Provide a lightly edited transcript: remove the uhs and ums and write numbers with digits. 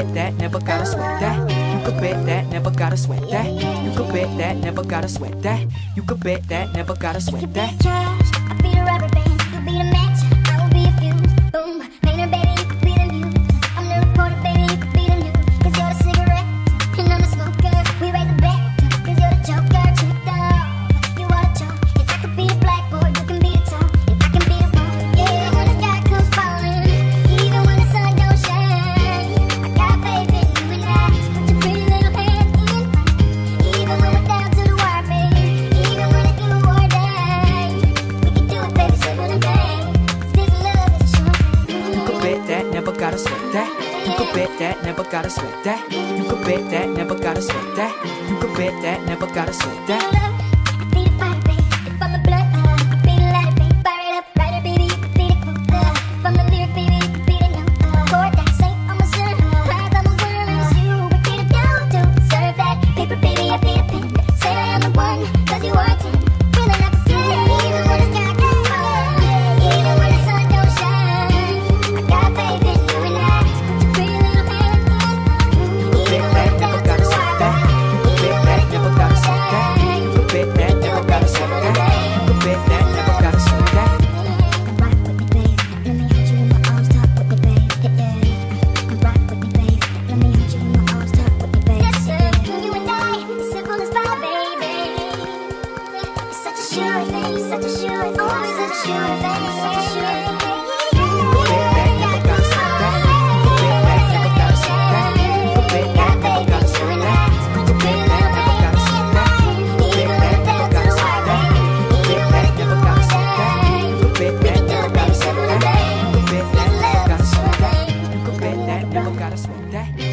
bet that, never gotta sweat that. You could bet that, never gotta sweat that. You could bet that, never gotta sweat that. You could bet that, never gotta sweat that. I'll be the rubber band, you'll be the match, I will be a fuse. Boom, painter baby, you could be the muse. I'm the reporter baby, you could be the news. 'Cause you're the cigarette, and I'm the smoker. We raise the bet, 'cause you're the joker. Tricked off, you are the joke. If I could be the blackboard, you can be the top. If I can be the ball, yeah, when the sky comes falling, even when the sun don't shine, I got faith in you and I. Put your pretty little hand in mine. Even when we're down to the wire, baby, even when it's do or die, we can do it, baby, simple and plain. 'Cause this love is a short thing. You could bet that, never gotta sweat that. You could bet that, never gotta sweat that. You could bet that, never gotta sweat that. You could bet that, never gotta sweat that. I'd be the fire, baby. If I'm the blood, you could be the lighter, baby. Fire it up, writer, baby, you could be the quote. If I'm the lyric, baby, you could be the note. Chord that saint on my son. Eyes on my world, and it's you. We get it down to serve that paper, baby. I'd be a pen. Say I am the one, 'cause you are 10. Feeling like a sin, even when the sky gets falling, even when the sun don't shine. I got faith in you and I. Put your pretty little hand in mine. Even when we're down to the wire, You could bet that, never gotta sweat that. You could bet that, never gotta sweat that. You could bet that, never gotta sweat that. rock with me, babe. Let me hold you in my arms, talk with me, babe. Yeah, yeah. Rock with me, babe. Let me hold you in my arms, talk with me, babe. Yes, sir. You and I, simple as pie, baby. It's such a sure thing, such a sure thing, oh, such a sure thing, such a sure thing. You could bet that, never gotta sweat that. You could bet that, never gotta sweat that. You could bet that, never gotta sweat that. You could bet that, never gotta sweat that. You could bet that, never gotta sweat that. You could bet that, never gotta sweat that. You could bet that, never gotta sweat that. You could bet that, never gotta sweat that. You could bet that, never gotta sweat that.